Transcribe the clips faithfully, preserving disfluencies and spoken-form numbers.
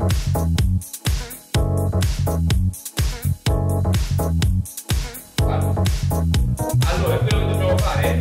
Allora, è quello che dobbiamo fare?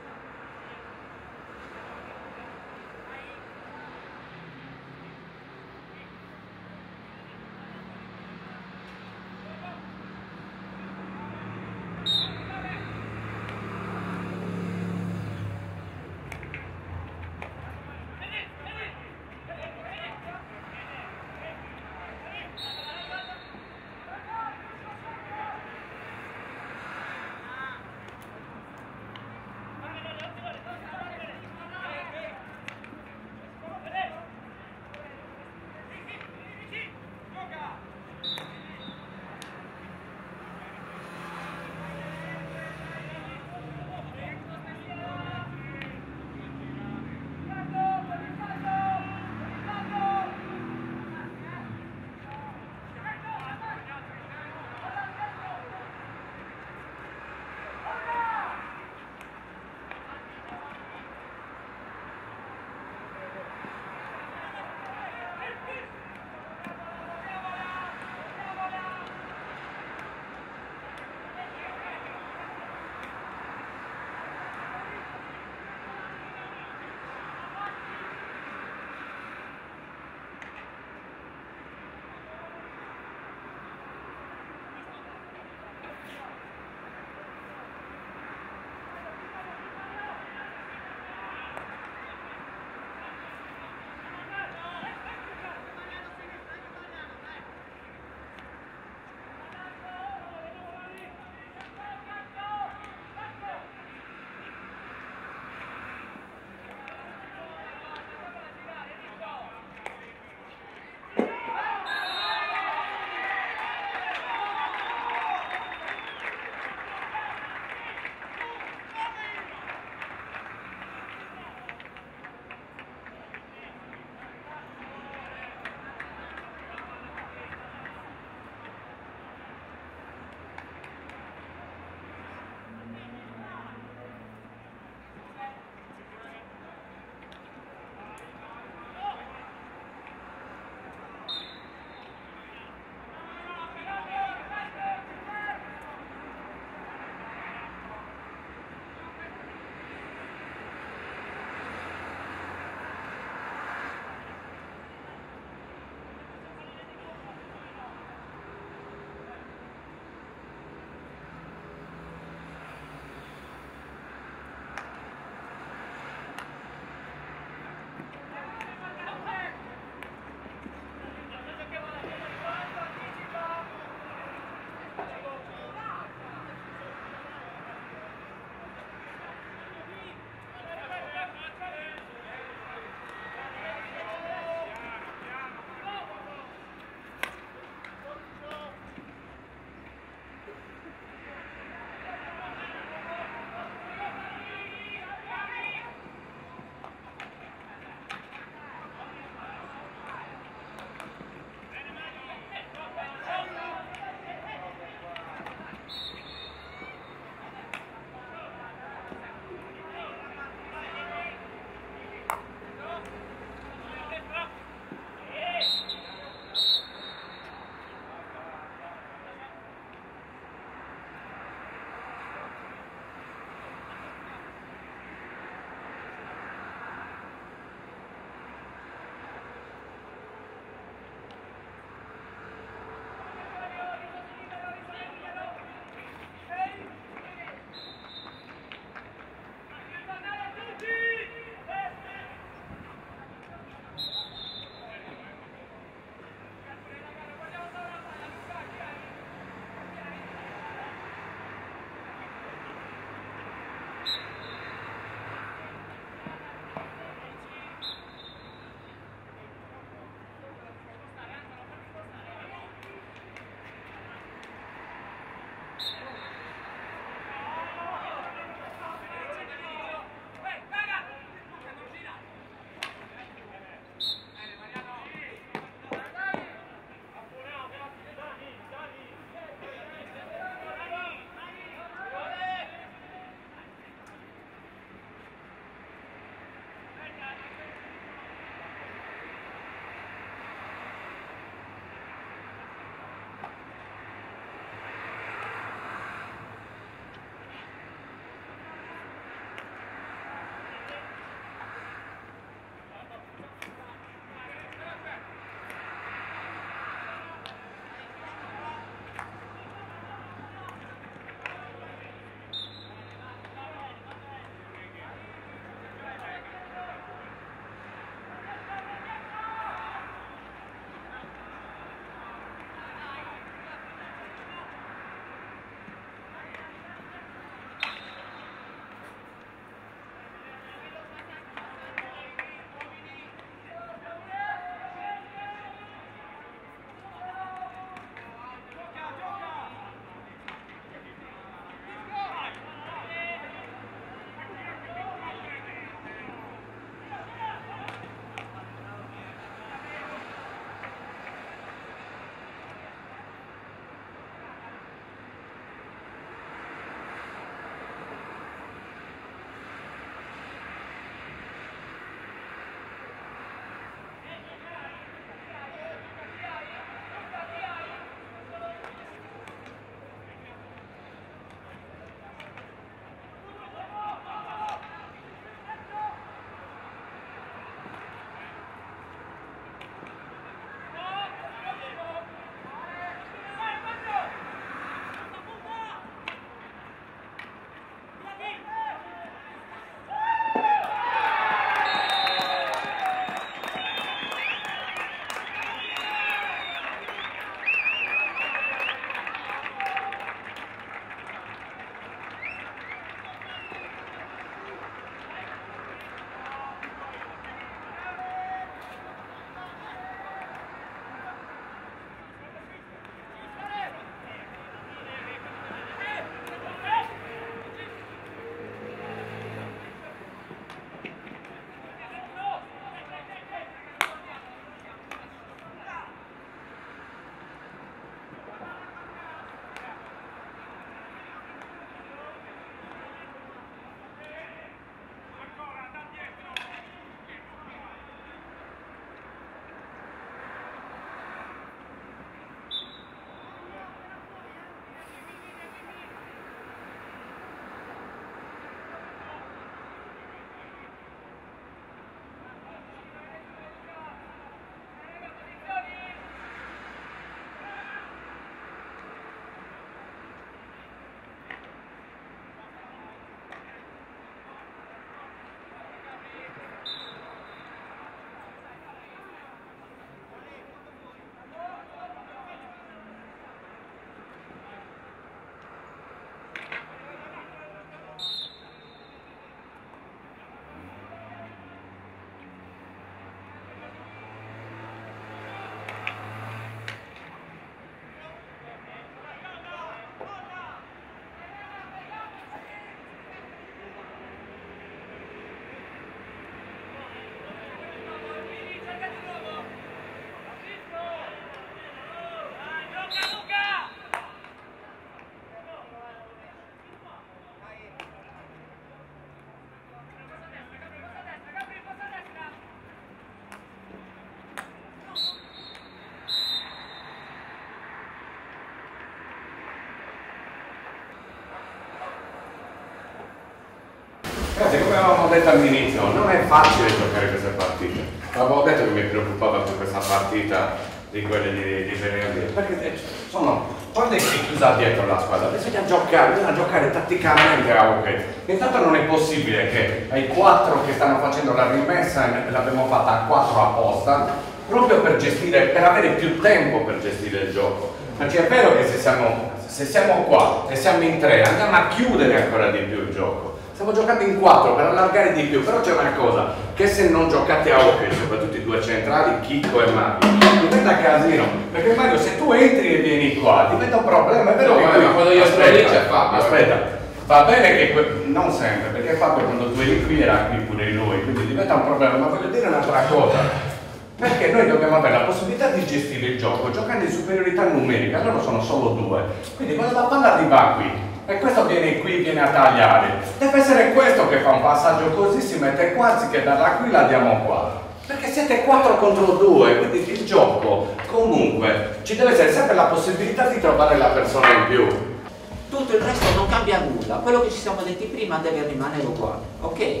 detto all'inizio, non è facile giocare queste partite. Avevo detto che mi preoccupava per questa partita di quelle di, di venerdì, perché sono, quando è chiusa dietro la squadra, bisogna giocare, bisogna giocare tatticamente a hockey. Intanto non è possibile che ai quattro che stanno facendo la rimessa, l'abbiamo fatta a quattro apposta, proprio per gestire, per avere più tempo per gestire il gioco. Perché è vero che se siamo, se siamo qua e siamo in tre, andiamo a chiudere ancora di più il gioco. Stiamo giocando in quattro per allargare di più, però c'è una cosa, che se non giocate a hockey, soprattutto i due centrali, Chicco e Mario, diventa casino, perché Mario se tu entri e vieni qua, diventa un problema, è vero no, che ma qui, quando io sto lì c'è Fabio. Aspetta, va bene che, non sempre, perché Fabio quando tu eri qui era qui pure lui, quindi diventa un problema, ma voglio dire un'altra cosa. Perché noi dobbiamo avere la possibilità di gestire il gioco giocando in superiorità numerica, loro sono solo due, quindi quando la palla arriva qui e questo viene qui, viene a tagliare, deve essere questo che fa un passaggio così, si mette qua, anziché darla qui la diamo qua, perché siete quattro contro due, quindi il gioco comunque ci deve essere sempre la possibilità di trovare la persona in più. Tutto il resto non cambia nulla, quello che ci siamo detti prima deve rimanere uguale, ok?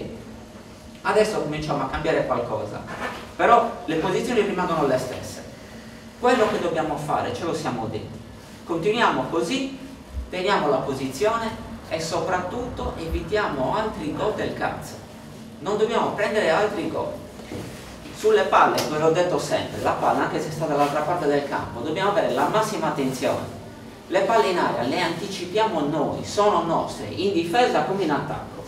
Adesso cominciamo a cambiare qualcosa, però le posizioni rimangono le stesse. Quello che dobbiamo fare, ce lo siamo detti, continuiamo così, teniamo la posizione e soprattutto evitiamo altri gol del cazzo. Non dobbiamo prendere altri gol. Sulle palle, ve l'ho detto sempre, la palla anche se sta dall'altra parte del campo, dobbiamo avere la massima attenzione. Le palle in aria le anticipiamo noi, sono nostre, in difesa come in attacco.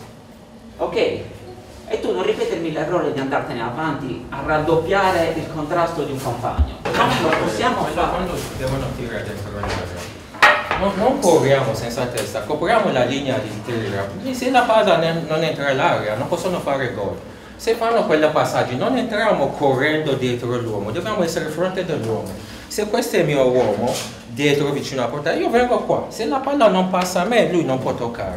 Ok? E tu non ripetermi l'errore di andartene avanti a raddoppiare il contrasto di un compagno. Non lo possiamo fare. Quando devono tirare dentro l'area, non, non corriamo senza testa, copriamo la linea di tiro. Se la palla non entra all'area non possono fare gol. Se fanno quella passaggi non entriamo correndo dietro l'uomo, dobbiamo essere fronte dell'uomo. Se questo è il mio uomo dietro vicino alla porta, io vengo qua. Se la palla non passa a me, lui non può toccare.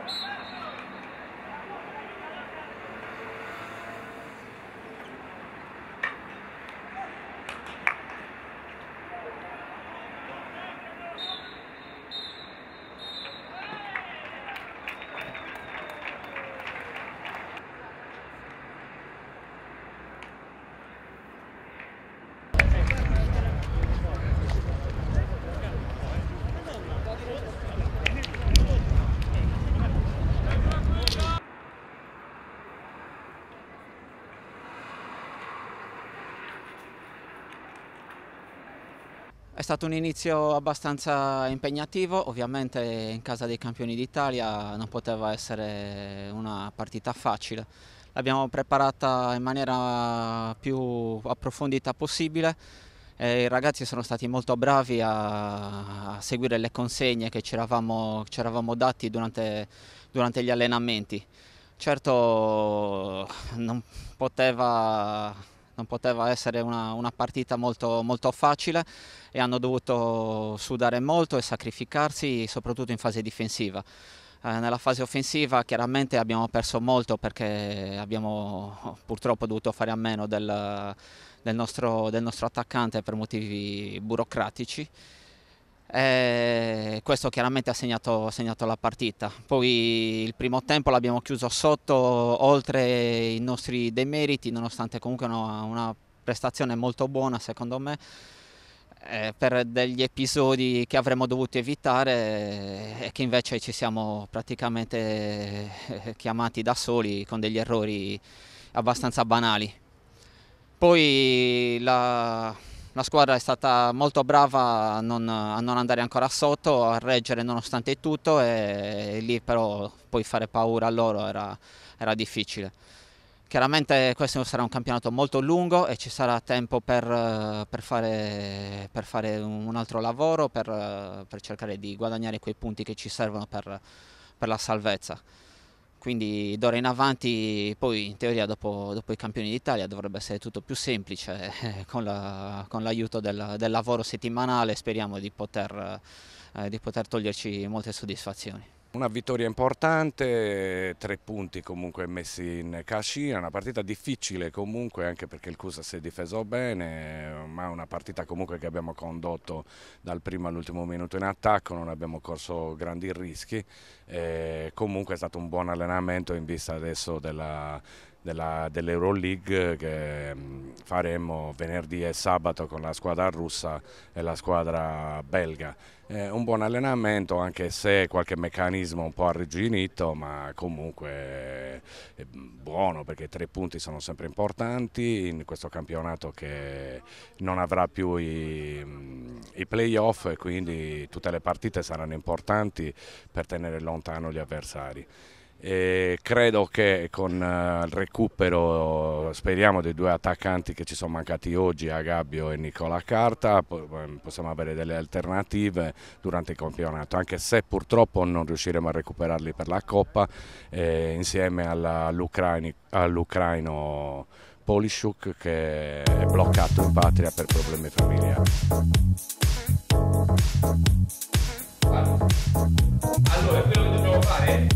È stato un inizio abbastanza impegnativo, ovviamente in casa dei campioni d'Italia non poteva essere una partita facile. L'abbiamo preparata in maniera più approfondita possibile e i ragazzi sono stati molto bravi a, a seguire le consegne che ci eravamo, ci eravamo dati durante, durante gli allenamenti. Certo non poteva... Non poteva essere una, una partita molto, molto facile e hanno dovuto sudare molto e sacrificarsi, soprattutto in fase difensiva. Eh, nella fase offensiva chiaramente abbiamo perso molto perché abbiamo purtroppo dovuto fare a meno del, del, nostro, del nostro attaccante per motivi burocratici. E questo chiaramente ha segnato, ha segnato la partita. Poi il primo tempo l'abbiamo chiuso sotto oltre i nostri demeriti, nonostante comunque una, una prestazione molto buona secondo me, eh, per degli episodi che avremmo dovuto evitare e che invece ci siamo praticamente chiamati da soli con degli errori abbastanza banali. Poi la... La squadra è stata molto brava a non, a non andare ancora sotto, a reggere nonostante tutto e, e lì però poi fare paura a loro era, era difficile. Chiaramente questo sarà un campionato molto lungo e ci sarà tempo per, per, fare, per fare un altro lavoro, per, per cercare di guadagnare quei punti che ci servono per, per la salvezza. Quindi d'ora in avanti, poi in teoria dopo, dopo i campioni d'Italia dovrebbe essere tutto più semplice, eh, con l'aiuto la, del, del lavoro settimanale speriamo di poter, eh, di poter toglierci molte soddisfazioni. Una vittoria importante, tre punti comunque messi in cascina, una partita difficile comunque anche perché il Cusa si è difeso bene, ma una partita comunque che abbiamo condotto dal primo all'ultimo minuto in attacco, non abbiamo corso grandi rischi, e comunque è stato un buon allenamento in vista adesso della dell'Euroleague che faremo venerdì e sabato con la squadra russa e la squadra belga. È un buon allenamento anche se qualche meccanismo un po' arrugginito, ma comunque è buono perché i tre punti sono sempre importanti in questo campionato che non avrà più i, i playoff e quindi tutte le partite saranno importanti per tenere lontano gli avversari. E credo che con il recupero, speriamo, dei due attaccanti che ci sono mancati oggi, Agabbio e Nicola Carta, possiamo avere delle alternative durante il campionato, anche se purtroppo non riusciremo a recuperarli per la Coppa, eh, insieme all'ucraino Polishuk che è bloccato in patria per problemi familiari. Allora, quello che dobbiamo fare?